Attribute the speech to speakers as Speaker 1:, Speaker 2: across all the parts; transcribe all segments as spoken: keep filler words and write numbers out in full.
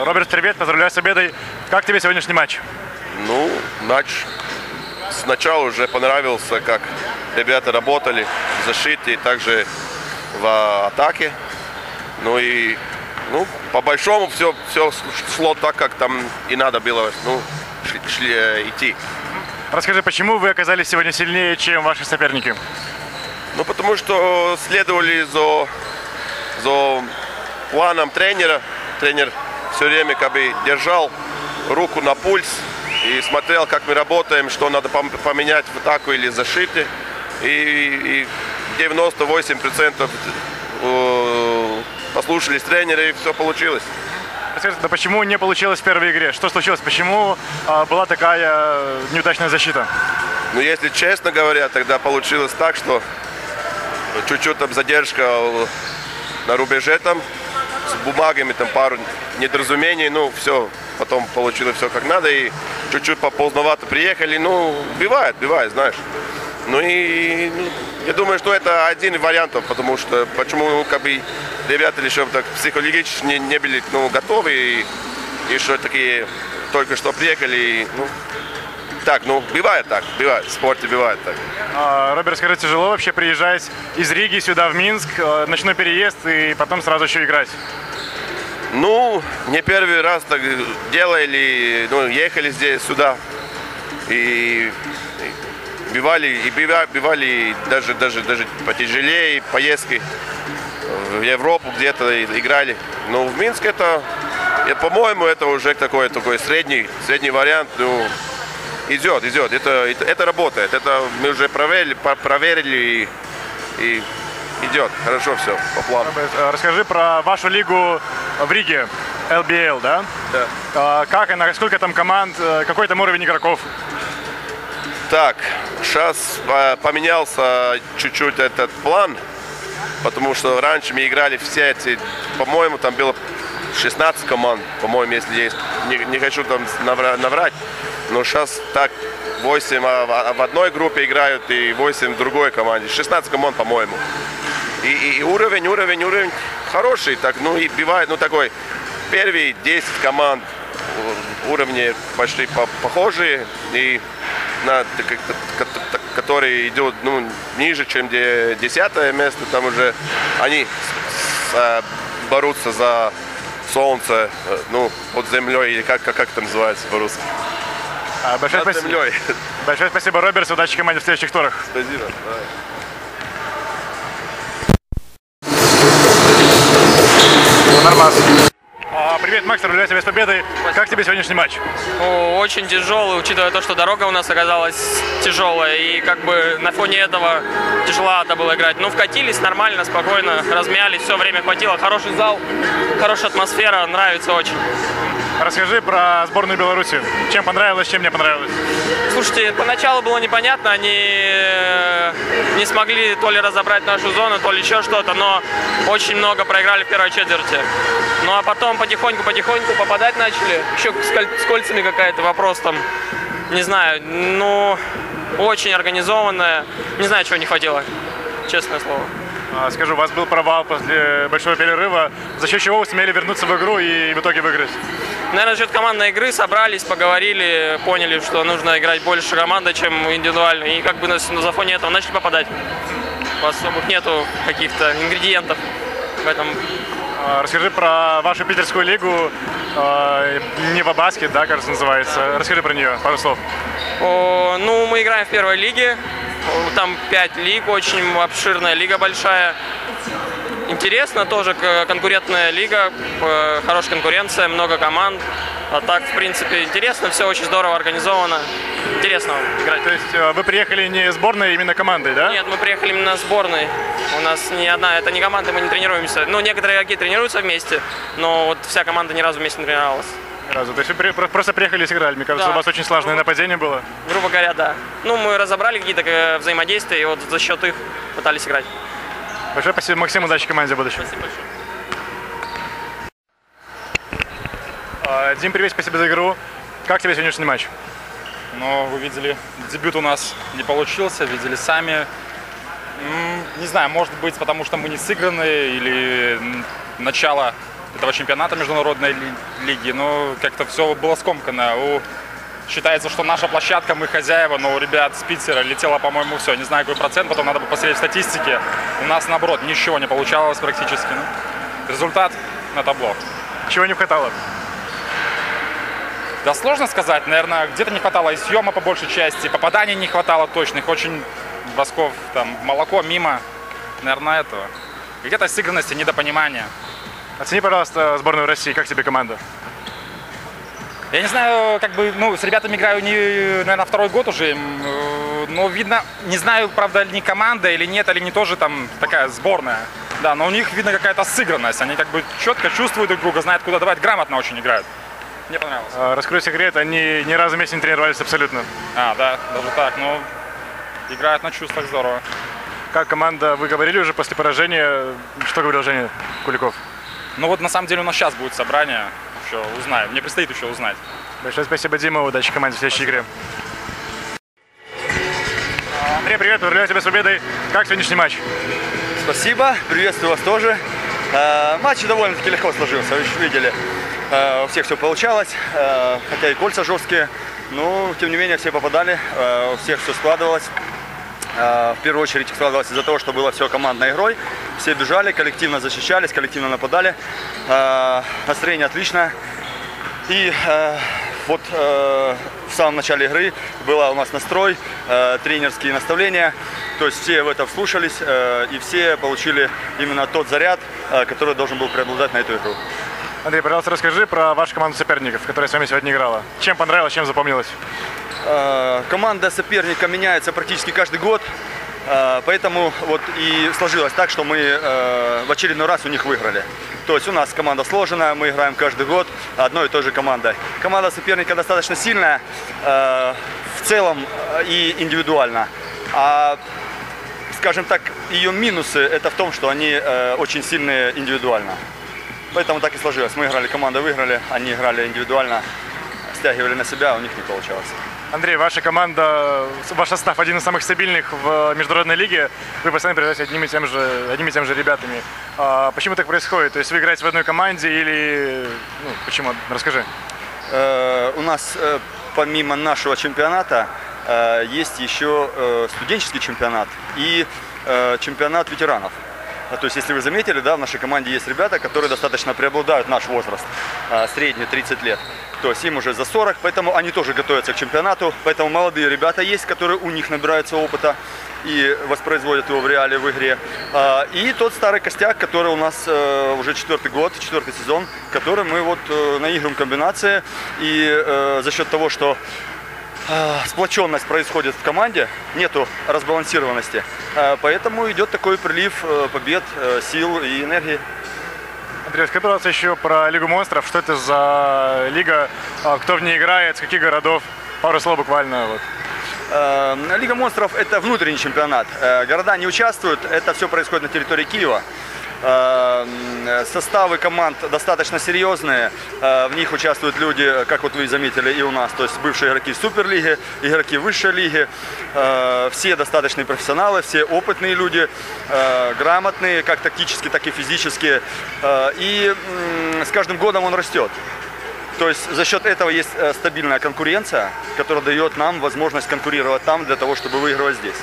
Speaker 1: Роберт, привет, поздравляю с победой. Как тебе сегодняшний матч?
Speaker 2: Ну, матч сначала уже понравился, как ребята работали в защите и также в атаке. Ну и ну, по большому все, все шло так, как там и надо было ну, шли, шли, э, идти.
Speaker 1: Расскажи, почему вы оказались сегодня сильнее, чем ваши соперники?
Speaker 2: Ну, потому что следовали за, за планом тренера. Тренер все время как бы держал руку на пульс и смотрел, как мы работаем, что надо поменять в атаку или защите. И, и девяносто восемь процентов послушались тренера, и все получилось.
Speaker 1: Расскажите, да почему не получилось в первой игре? Что случилось? Почему а, была такая неудачная защита?
Speaker 2: Ну, если честно говоря, тогда получилось так, что чуть-чуть там задержка на рубеже там, с бумагами там пару недоразумений, ну, все, потом получилось все как надо, и чуть-чуть поздновато приехали, ну, бывает, бывает, знаешь. Ну и ну, я думаю, что это один из вариантов, потому что почему ну, как бы ребята еще так психологически не, не были ну, готовы и, и что такие только что приехали. И, ну, так, ну бывает так, бывает, в спорте бывает так.
Speaker 1: А, Роберт, скажи, тяжело вообще приезжать из Риги сюда в Минск, ночной переезд и потом сразу еще играть?
Speaker 2: Ну, не первый раз так делали, ну, ехали здесь сюда и бывали и бывали даже даже даже потяжелее поездки в Европу где-то играли. Но в Минск это, по-моему, это уже такой такой средний средний вариант. Ну, идет, идет. Это, это это работает. Это мы уже проверили, проверили и, и идет. Хорошо все по плану.
Speaker 1: Расскажи про вашу лигу в Риге, эл би эл, да?
Speaker 2: Да.
Speaker 1: Как она, сколько там команд, какой там уровень игроков?
Speaker 2: Так, сейчас поменялся чуть-чуть этот план, потому что раньше мы играли все эти, по-моему, там было шестнадцать команд, по-моему, если есть, не, не хочу там наврать, но сейчас так восемь в одной группе играют и восемь в другой команде, шестнадцать команд, по-моему. И, и, и уровень, уровень, уровень хороший, так, ну и бывает, ну такой, первые десять команд уровни почти похожие, и на, которые идут ну, ниже, чем десятое место, там уже они с, борются за солнце, ну, под землей, или как, как, как это называется по-русски?
Speaker 1: А, большое, спасибо. большое спасибо, Роберт, удачи команде в следующих турах.
Speaker 2: Спасибо. Давай.
Speaker 1: Нормально. Привет, Макс, поздравляю тебя с победой. Спасибо. Как тебе сегодняшний матч?
Speaker 3: О, очень тяжелый, учитывая то, что дорога у нас оказалась тяжелая. И как бы на фоне этого тяжеловато было играть. Ну, вкатились нормально, спокойно, размялись, все время хватило. Хороший зал, хорошая атмосфера, нравится очень.
Speaker 1: Расскажи про сборную Беларуси. Чем понравилось, чем не понравилось?
Speaker 3: Слушайте, поначалу было непонятно, они не смогли то ли разобрать нашу зону, то ли еще что-то, но очень много проиграли в первой четверти. Ну а потом потихоньку-потихоньку попадать начали. Еще с кольцами какая-то вопрос там, не знаю, ну очень организованная. Не знаю, чего не хватило, честное слово.
Speaker 1: Скажу, у вас был провал после большого перерыва. За счет чего вы сумели вернуться в игру и в итоге выиграть?
Speaker 3: Наверное, за счет командной игры собрались, поговорили, поняли, что нужно играть больше командой, чем индивидуально. И как бы на, на фоне этого начали попадать. Особых нету каких-то ингредиентов в этом.
Speaker 1: Расскажи про вашу питерскую лигу, Невабаскет, да, кажется, называется. Расскажи про нее, пару слов.
Speaker 3: О, ну, мы играем в первой лиге. Там пять лиг, очень обширная лига большая. Интересно, тоже конкурентная лига, хорошая конкуренция, много команд. А так, в принципе, интересно, все очень здорово организовано. Интересно играть.
Speaker 1: То есть вы приехали не сборной, а именно командой, да?
Speaker 3: Нет, мы приехали именно сборной. У нас не одна, это не команда, мы не тренируемся. Ну, некоторые игроки тренируются вместе, но вот вся команда ни разу вместе не тренировалась.
Speaker 1: Ни разу. То есть вы просто приехали и сыграли. Мне кажется, да. У вас очень сложное грубо, нападение было.
Speaker 3: Грубо говоря, да. Ну, мы разобрали какие-то взаимодействия, и вот за счет их пытались играть.
Speaker 1: Большое спасибо, Максим, удачи команде в будущем.
Speaker 3: Спасибо большое.
Speaker 1: Дим, привет, спасибо за игру. Как тебе сегодняшний матч?
Speaker 4: Ну, вы видели, дебют у нас не получился, видели сами. Не знаю, может быть, потому что мы не сыграны, или начало этого чемпионата международной лиги. Но как-то все было скомкано. У... Считается, что наша площадка, мы хозяева, но у ребят с Питера летело, по-моему, все. Не знаю, какой процент, потом надо посмотреть в статистике. У нас, наоборот, ничего не получалось практически. Ну, результат на табло.
Speaker 1: Чего не хватало?
Speaker 4: Да сложно сказать. Наверное, где-то не хватало и съема по большей части, попаданий не хватало точных, очень бросков, там, молоко мимо. Наверное, этого. Где-то сыгранности, недопонимания.
Speaker 1: Оцени, пожалуйста, сборную России. Как тебе команда?
Speaker 4: Я не знаю, как бы, ну, с ребятами играю, не, наверное, второй год уже, но видно, не знаю, правда, ни команда или нет, или не тоже там такая сборная, да, но у них видно какая-то сыгранность, они как бы четко чувствуют друг друга, знают, куда давать, грамотно очень играют. Мне понравилось.
Speaker 1: А, раскрой секрет, они ни разу вместе не тренировались абсолютно.
Speaker 4: А, да, даже так, ну, играют на чувствах здорово.
Speaker 1: Как команда, вы говорили уже после поражения, что говорил Женя Куликов?
Speaker 4: Ну вот, на самом деле, у нас сейчас будет собрание. Еще узнаем. Мне предстоит еще узнать.
Speaker 1: Большое спасибо, Дима. Удачи команде в следующей игре. Андрей, привет. Поздравляю тебя с победой. Как сегодняшний матч?
Speaker 5: Спасибо. Приветствую вас тоже. Матч довольно-таки легко сложился. Вы еще видели, у всех все получалось. Хотя и кольца жесткие, но тем не менее все попадали. У всех все складывалось. В первую очередь складывалось из-за того, что было все командной игрой. Все бежали, коллективно защищались, коллективно нападали. Настроение отличное. И вот в самом начале игры был у нас настрой, тренерские наставления. То есть все в это вслушались и все получили именно тот заряд, который должен был преобладать на эту игру.
Speaker 1: Андрей, пожалуйста, расскажи про вашу команду соперников, которая с вами сегодня играла. Чем понравилось, чем запомнилось?
Speaker 5: Команда соперника меняется практически каждый год, поэтому вот и сложилось так, что мы в очередной раз у них выиграли. То есть у нас команда сложенная, мы играем каждый год одной и той же командой. Команда соперника достаточно сильная в целом и индивидуально. А, скажем так, ее минусы это в том, что они очень сильные индивидуально. Поэтому так и сложилось. Мы играли, команда выиграли, они играли индивидуально, стягивали на себя, а у них не получалось.
Speaker 1: Андрей, ваша команда, ваш состав один из самых стабильных в международной лиге. Вы постоянно приезжаете одними и тем же, одними и тем же ребятами. А почему так происходит? То есть вы играете в одной команде или... Ну, почему? Расскажи.
Speaker 5: Э, у нас э, помимо нашего чемпионата э, есть еще э, студенческий чемпионат и э, чемпионат ветеранов. То есть, если вы заметили, да, в нашей команде есть ребята, которые достаточно преобладают наш возраст, средний тридцать лет. То есть им уже за сорок, поэтому они тоже готовятся к чемпионату. Поэтому молодые ребята есть, которые у них набираются опыта и воспроизводят его в реале, в игре. И тот старый костяк, который у нас уже четвертый год, четвертый сезон, который мы вот наигрываем комбинации. И за счет того, что сплоченность происходит в команде, нету разбалансированности, поэтому идет такой прилив побед, сил и энергии.
Speaker 1: Андрей, скажи, пожалуйста, еще про Лигу монстров. Что это за лига, кто в ней играет, с каких городов? Пару слов буквально. Вот.
Speaker 5: Лига монстров – это внутренний чемпионат. Города не участвуют, это все происходит на территории Киева. Составы команд достаточно серьезные, в них участвуют люди, как вот вы заметили и у нас, то есть бывшие игроки Суперлиги, игроки высшей лиги, все достаточные профессионалы, все опытные люди, грамотные, как тактически, так и физически, и с каждым годом он растет. То есть за счет этого есть стабильная конкуренция, которая дает нам возможность конкурировать там для того, чтобы выигрывать здесь.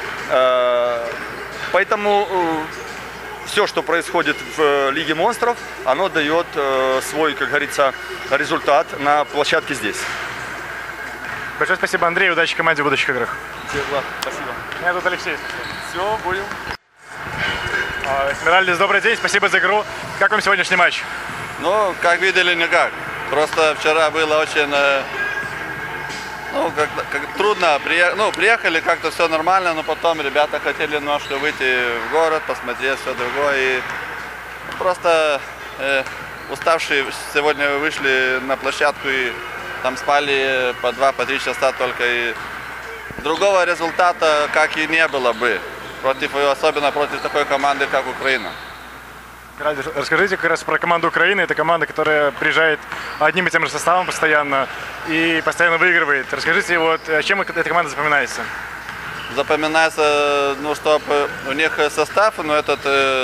Speaker 5: Поэтому все, что происходит в Лиге монстров, оно дает э, свой, как говорится, результат на площадке здесь.
Speaker 1: Большое спасибо, Андрей. Удачи команде в будущих играх.
Speaker 5: Спасибо.
Speaker 1: Меня зовут Алексей.
Speaker 5: Все, будем.
Speaker 1: Эсмеральдес, добрый день. Спасибо за игру. Как вам сегодняшний матч?
Speaker 2: Ну, как видели, никак. Просто вчера было очень... Ну, как, как трудно, Приех... ну, приехали, как-то все нормально, но потом ребята хотели немножко выйти в город, посмотреть все другое. И просто э, уставшие сегодня вышли на площадку и там спали по два, по три часа только. И другого результата, как и не было бы, против, особенно против такой команды, как Украина.
Speaker 1: Расскажите как раз про команду Украины. Это команда, которая приезжает одним и тем же составом постоянно и постоянно выигрывает. Расскажите, вот, чем эта команда запоминается?
Speaker 2: Запоминается, ну, что у них состав, но этот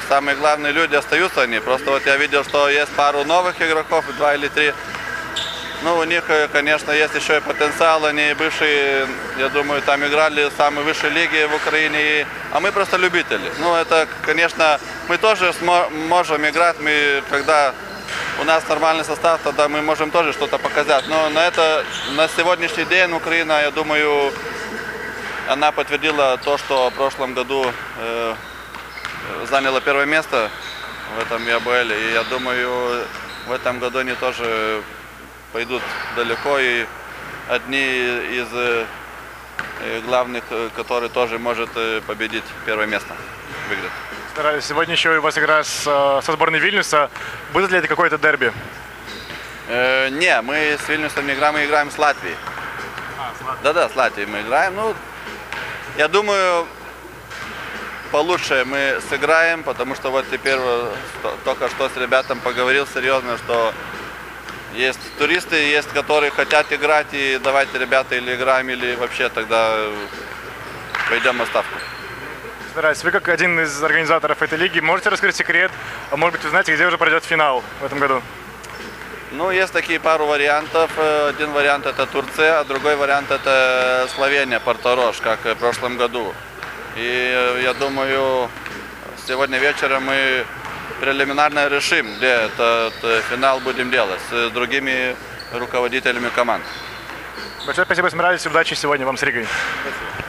Speaker 6: самые главные люди остаются они. Просто вот я видел, что есть пару новых игроков, два или три. Ну, у них, конечно, есть еще и потенциал. Они бывшие, я думаю, там играли в самой высшей лиге в Украине. А мы просто любители. Ну, это, конечно, мы тоже можем играть. Мы, когда у нас нормальный состав, тогда мы можем тоже что-то показать. Но на это, на сегодняшний день Украина, я думаю, она подтвердила то, что в прошлом году э, заняла первое место в этом ЕБЛ. И я думаю, в этом году они тоже пойдут далеко. И одни из э, главных, которые тоже может победить первое место, выиграть.
Speaker 1: Сегодня еще у вас игра с, со сборной Вильнюса. Будет ли это какое-то дерби?
Speaker 6: Э, не, мы с Вильнюсом не играем, мы играем с Латвией.
Speaker 1: А, с Латвией.
Speaker 6: Да-да, с Латвией мы играем. Ну, я думаю, получше мы сыграем, потому что вот теперь только что с ребятами поговорил серьезно, что есть туристы, есть, которые хотят играть, и давайте, ребята, или играем, или вообще тогда пойдем на ставку.
Speaker 1: Стараюсь. Вы как один из организаторов этой лиги можете раскрыть секрет, а может быть вы знаете, где уже пройдет финал в этом году?
Speaker 6: Ну, есть такие пару вариантов. Один вариант это Турция, а другой вариант это Словения, Порто-Рош, как в прошлом году. И я думаю, сегодня вечером мы прелиминарно решим, где этот финал будем делать с другими руководителями команд.
Speaker 1: Большое спасибо, Смирались, удачи сегодня вам с Ригой.
Speaker 6: Спасибо.